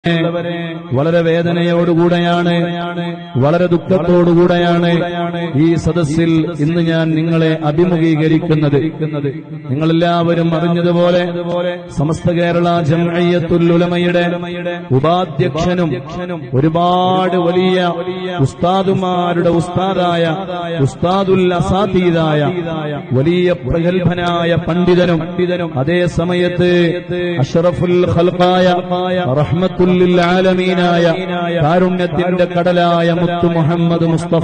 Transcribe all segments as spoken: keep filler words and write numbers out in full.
വളരെ വേദനയോടുകൂടെയാണ്, വളരെ ദുഃഖത്തോടുകൂടെയാണ് ഈ സദസ്സിൽ ഇന്ന് ഞാൻ നിങ്ങളെ അഭിമുഖീകരിക്കുന്നത്. നിങ്ങളെല്ലാവരും അറിഞ്ഞതുപോലെ സമസ്ത കേരള ജംഇയ്യത്തുൽ ഉലമയുടെ ഉപാധ്യക്ഷനും ഒരുപാട് വലിയ ഉസ്താദുമാരുടെ ഉസ്താദായ ഉസ്താദുൽ അസാതീദായ വലിയ പ്രഗത്ഭനായ പണ്ഡിതനും അതേ സമയത്ത് അഷ്റഫുൽ ഖൽഖായ റഹ്മത്തുൽ ലിൽ ആലമീനായ കാരുണ്യത്തിന്റെ കടലായ മുത്തു മുഹമ്മദ് മുസ്തഫ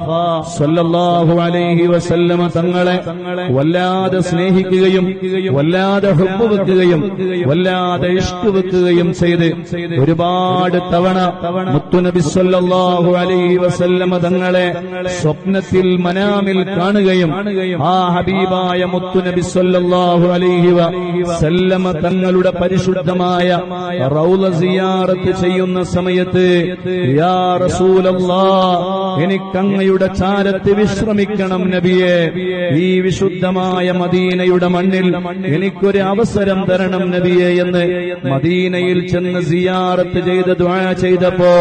സല്ലല്ലാഹു അലൈഹി വസല്ലമ തങ്ങളെ വല്ലാതെ സ്നേഹിക്കുകയും വല്ലാതെ ഹുബ്ബ് വെക്കുകയും വല്ലാതെ ഇഷ്ക് വെക്കുകയും ചെയ്ത് ഒരുപാട് തവണ മുത്തുനബി സല്ലല്ലാഹു അലൈഹി വസല്ലമ തങ്ങളെ സ്വപ്നത്തിൽ മനാമിൽ കാണുകയും ആ ഹബീബായ മുത്തുനബി സല്ലല്ലാഹു അലൈഹി വസല്ലമ തങ്ങളുടെ പരിശുദ്ധമായ റൗള സിയാറത്ത് ചെയ്യുന്ന സമയത്ത് യാ റസൂലല്ലാഹ്, എനിക്കങ്ങയുടെ ചാരത്ത് വിശ്രമിക്കണം നബിയെ, ഈ വിശുദ്ധമായ മദീനയുടെ മണ്ണിൽ എനിക്കൊരു അവസരം തരണം നബിയെ എന്ന് മദീനയിൽ ചെന്ന് സിയാറത്ത് ചെയ്ത് ദുആ ചെയ്തപ്പോ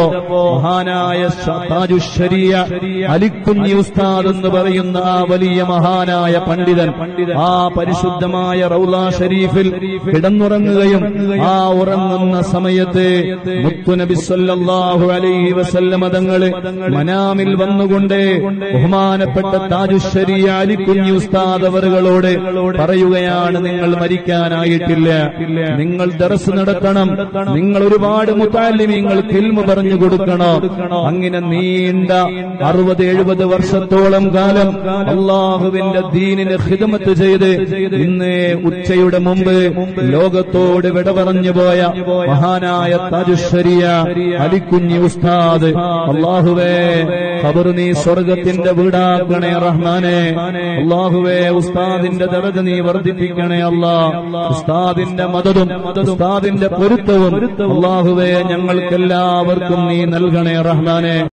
മഹാനായ താജുശ്ശരിയ അലിക്കുഞ്ഞി ഉസ്താദ് എന്ന് പറയുന്ന ആ വലിയ മഹാനായ പണ്ഡിതൻ ആ പരിശുദ്ധമായ റൗള ഷരീഫിൽ കിടന്നുറങ്ങുകയും ആ ഉറങ്ങുന്ന സമയത്ത് മുത്തുനബി സല്ലല്ലാഹു അലൈഹി വസല്ലമ തങ്ങള് മനാമിൽ വന്നുകൊണ്ട് ബഹുമാനപ്പെട്ട താജുശ്ശരിയ അലിക്കുഞ്ഞി ഉസ്താദ് അവറുകളോട് പറയുകയാണ്, നിങ്ങൾ മരിക്കാനായിട്ടില്ല, നിങ്ങൾ ദർസ് നടത്തണം, നിങ്ങൾ ഒരുപാട് മുതഅല്ലിമീങ്ങൾക്ക് ഇൽമു പറഞ്ഞു കൊടുക്കണം. അങ്ങനെ നീണ്ട അറുപത് എഴുപത് വർഷത്തോളം കാലം അള്ളാഹുവിന്റെ ദീനിന് ഖിദ്മത്ത് ചെയ്ത് ഇന്ന് ഉച്ചയുടെ മുമ്പ് ലോകത്തോട് വിട പറഞ്ഞു പോയ മഹാനായ താജുശ്ശരിയ അലിക്കുഞ്ഞി ഉസ്താദ്, അല്ലാഹുവേ ഖബർ നീ സ്വർഗത്തിന്റെ വീടാക്കണേ റഹ്മാനെ. അല്ലാഹുവേ ഉസ്താദിന്റെ ദറജ നീ വർദ്ധിപ്പിക്കണേ അല്ലാഹ്. ഉസ്താദിന്റെ മദദും ഉസ്താദിന്റെ പൊരുത്തവും അല്ലാഹുവേ ഞങ്ങൾക്കെല്ലാവർക്കും നീ നൽകണേ റഹ്മാനെ.